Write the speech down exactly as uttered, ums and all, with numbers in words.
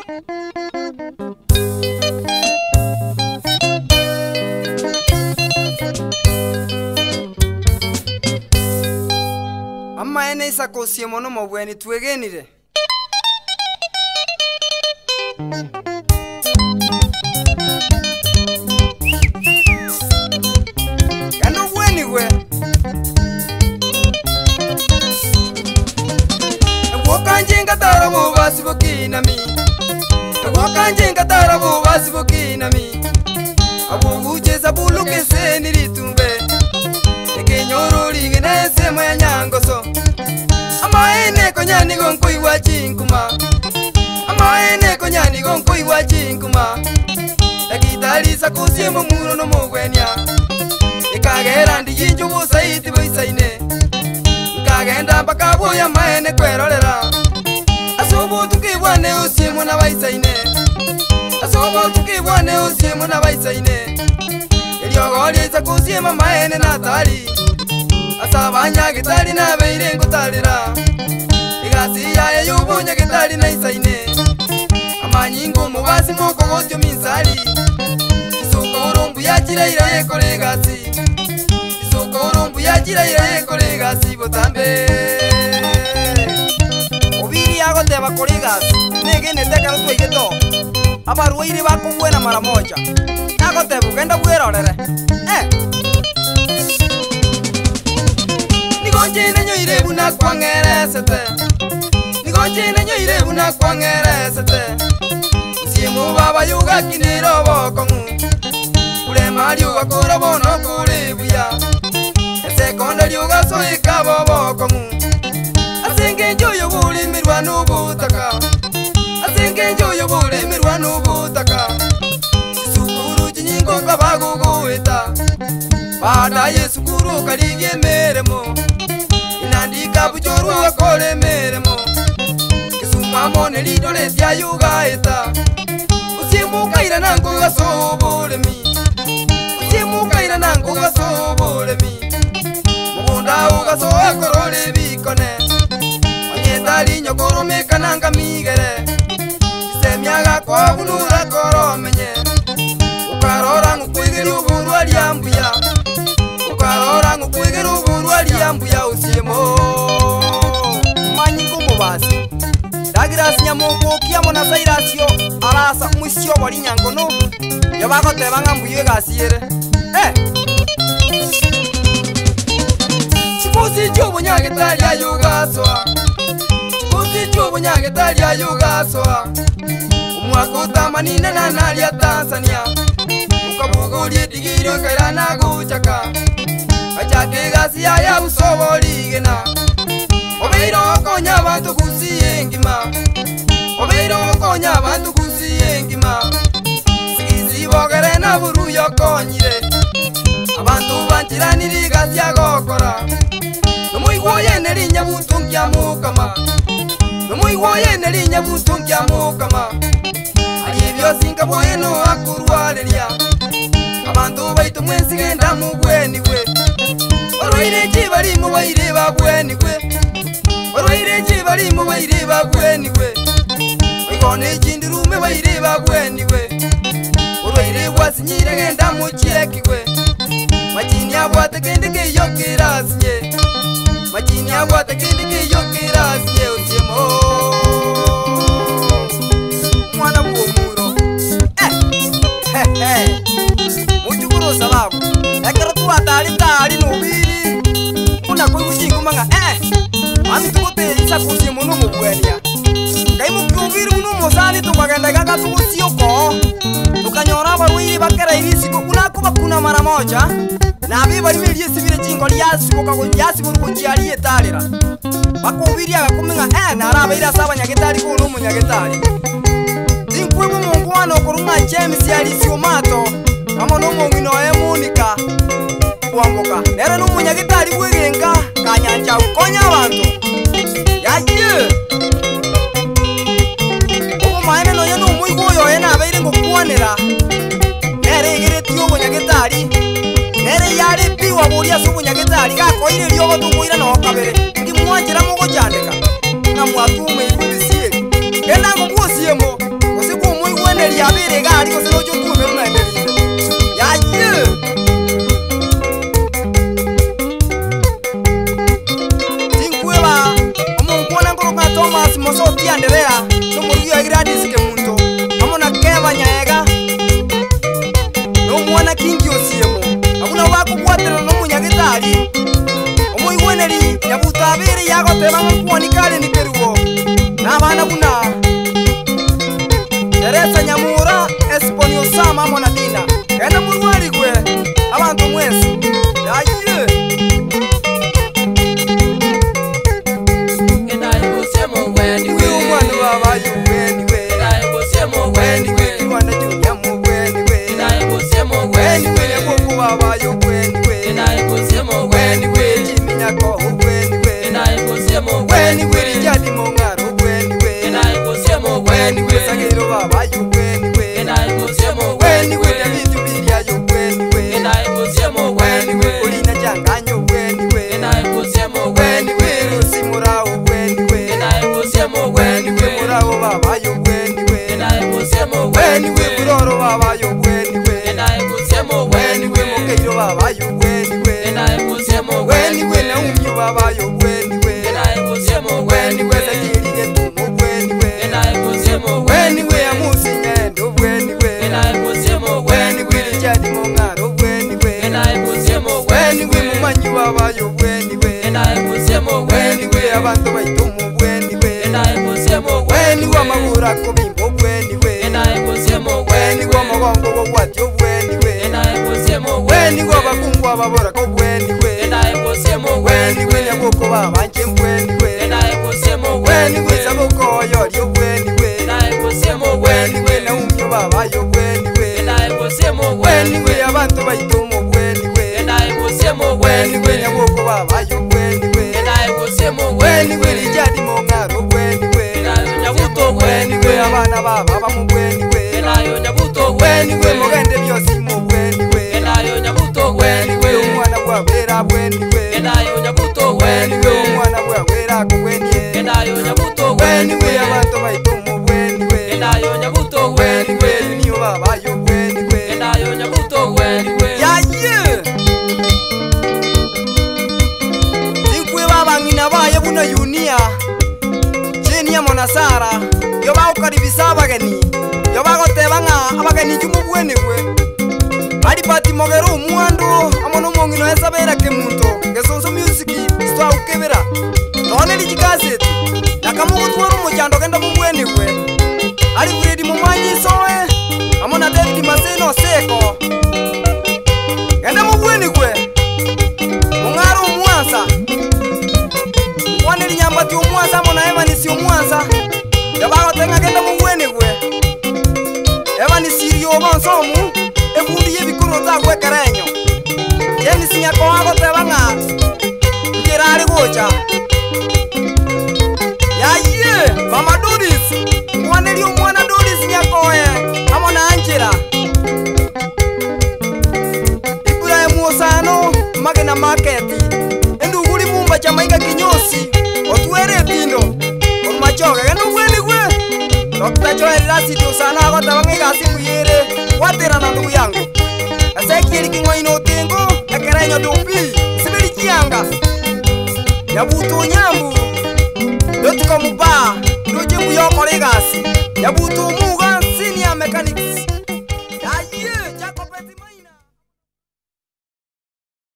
Amma ene isa ko Osiemo Nomobwenia twegenire. Kando bweni gwe. Wokanjenga tarabo basibokina mi. Wokanjenga tarabo basibokina mi. Abuguje zabuluke seni ritumbe. Ekenyoro ligene semo ya nyangoso. Amaene konyani gonko iwa chinkuma. Amaene konyani gonko iwa chinkuma. Ekitali sa Osiemo muro Nomobwenia. Ekagera ndi yinjo bosaiti boisaine. Kagenda mpaka boya maene kwerorera. Asobo tukibwane Osiemo na baisaine. Asobo tukibwane Osiemo na baisaine. Eliogoli sa Osiemo maene natali. Asabanya gitali na beire ngutalira. Igasi ya yubunya gitali na isaine. Amanyingo mubasi moko gotyo minsali. Isoko urumbu yakira ira yekore gasi. Isoko urumbu yakira ira yekore gasi botambe. Obiri agoteba kore gasi. Nege neteka rutwegeto. Abaruire bakubwena mara moja. Agoteba ugenda bwerorere. Eh. Nigonjene nyoire buna kwangeresete. Nigonjene nyoire buna kwangeresete. Osiemo baba yuga kinero bokongu. Ule mali uga kura bono kure buya. Sekonda yuga soe kabo bokongu. Asenge njoyo buli mirwa nubutaka. Asenge njoyo buli mirwa nubutaka. Sukuru jinyingo kabago goeta. Bada yesukuru kalige meremo. Inandika bujoru akole meremo. Kisuma mone lidole tia yuga eta. Osiemo kaira nango gasobole mi. Osiemo kaira nango gasobole mi. Mugunda ugaso akorole bikone. Onyetali nyokoro mekananga migere. Semyaga kwa bunura koro menye. Ukarora ngukwigere uburu aliambuya. Ukarora ngukwigere uburu aliambuya Osiemo. Manyingo mubasi. Dagiras nyamoko kiamo na sairasio arasa musio bali nyangono. Yabagoteba ngambuye gasiere. Eh. Chibuzi chubo nyagetali ayugaswa. Chibuzi chubo nyagetali ayugaswa. Umwakota manina na nali ya Tanzania. Ukabuguli digiro kaira na guchaka. Achake gasi ya usoboli gena. Obeiro konya bantu kusiyengima. Obeiro konya bantu kusiyengima. Sigizi bogere na buru yokonyire. Abantu banchiraniri gasi agokora. Nomuywoye nerinya butungia mukama. Nomuywoye nerinya butungia mukama. Alibyo singa boye no akurwaleria. Abantu baitu mwensi genda mubweni gwe. Orwaire kibali mu baire bagweni gwe. Orwaire kibali mu baire bagweni gwe. Oigone kindirume baire bagweni gwe. Orwaire bwasinyire genda mu kieki gwe. Majini abwate kende ke yokirasinye. Majini abwate kende ke yokirasinye Osiemo. Mwana bwomuro. Eh. He he. Mujukuru sababu. Ekero tu atali tali nubiri. Kuna kwe kushingu manga. Eh. Mami tukote isa Osiemo Nomobwenia. Kaimu kiubiri munu mosani tukagenda gaga tukusioko. Tukanyora baruiri bakera irisi kukuna kuba kuna mara moja. Na biba limeli yesibire jingo lyasi kukago lyasi kurugo jali etalera. Bakubiri agakumenga eh na araba ira saba nyagetali ko no munyagetali. Dinkwe mu mungwana okuruma James yalisi omato. Kama no mungino emunika. Kuamboka. Nere no munyagetali kwegenga kanyanja ukonya abantu. Yaje. Obo maene no yeno muigoyo ena abeire ngokwanera. Nere igire tiyo munyagetali. Nere yari piwa buria subu nyagetali gakoire ryogo tukuira no kabere. Ngimwanjira mugo jandeka. Na mwatume ibisiye. Kenda ngo Osiemo. Mosoti Andrea, no Murugia Gradis Kemunto, Amona Keva Nyaega, no Mwana Kingi Osiemo, Amuna Waku Quater, no Munyagitari, Omo Weneri, Yabuta Veri Yago Tevan Kuanikari Nikeruo, Navana Buna, Teresa Nyamura, Esponio Sama Monadina, Kena Muruarigwe, Avanto Mwesi, Aye. Yabutu Muga